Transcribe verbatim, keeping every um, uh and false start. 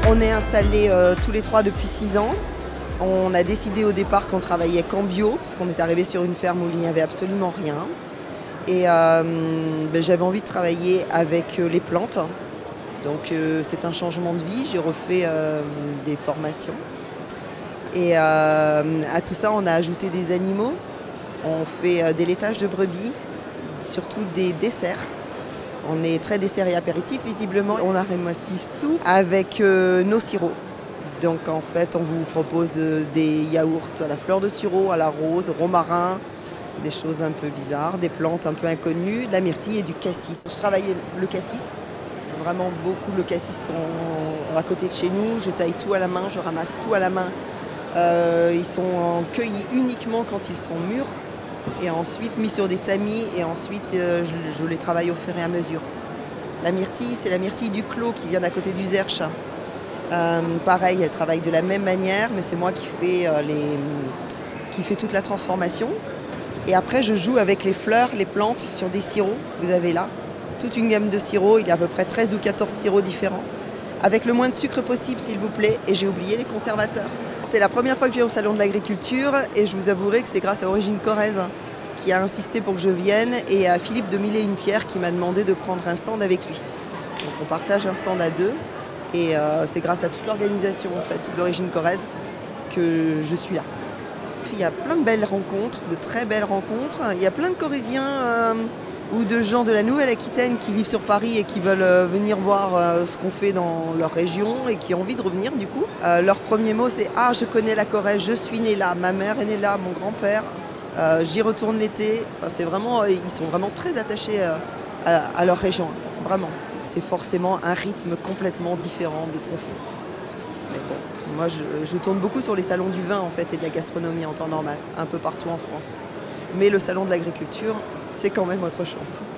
On est installés euh, tous les trois depuis six ans. On a décidé au départ qu'on travaillait qu'en bio, parce qu'on est arrivé sur une ferme où il n'y avait absolument rien. Et euh, ben, j'avais envie de travailler avec les plantes. Donc euh, c'est un changement de vie. J'ai refait euh, des formations. Et euh, à tout ça, on a ajouté des animaux. On fait euh, des laitages de brebis, surtout des desserts. On est très dessert et apéritif, visiblement. On aromatise tout avec euh, nos sirops. Donc en fait, on vous propose euh, des yaourts à la fleur de sureau, à la rose, au romarin, des choses un peu bizarres, des plantes un peu inconnues, de la myrtille et du cassis. Je travaille le cassis. Vraiment beaucoup, le cassis sont à côté de chez nous. Je taille tout à la main, je ramasse tout à la main. Euh, ils sont cueillis uniquement quand ils sont mûrs et ensuite mis sur des tamis et ensuite euh, je, je les travaille au fur et à mesure. La myrtille, c'est la myrtille du clos qui vient d'à côté du Zerche. Euh, pareil, elle travaille de la même manière, mais c'est moi qui fais, euh, les, qui fais toute la transformation. Et après, je joue avec les fleurs, les plantes sur des sirops. Vous avez là toute une gamme de sirops. Il y a à peu près treize ou quatorze sirops différents. Avec le moins de sucre possible, s'il vous plaît. Et j'ai oublié les conservateurs. C'est la première fois que je viens au Salon de l'Agriculture et je vous avouerai que c'est grâce à Origine Corrèze qui a insisté pour que je vienne et à Philippe de Mille et une Pierres qui m'a demandé de prendre un stand avec lui. Donc on partage un stand à deux et euh, c'est grâce à toute l'organisation en fait, d'Origine Corrèze que je suis là. Il y a plein de belles rencontres, de très belles rencontres. Il y a plein de Corréziens euh, ou de gens de la Nouvelle-Aquitaine qui vivent sur Paris et qui veulent euh, venir voir euh, ce qu'on fait dans leur région et qui ont envie de revenir du coup. Euh, leur premier mot c'est « Ah, je connais la Corrèze, je suis née là, ma mère est née là, mon grand-père, euh, j'y retourne l'été ». Enfin, c'est vraiment, ils sont vraiment très attachés euh, à, à leur région, vraiment. C'est forcément un rythme complètement différent de ce qu'on fait. Mais bon, moi je, je tourne beaucoup sur les salons du vin en fait et de la gastronomie en temps normal, un peu partout en France. Mais le salon de l'agriculture, c'est quand même autre chose.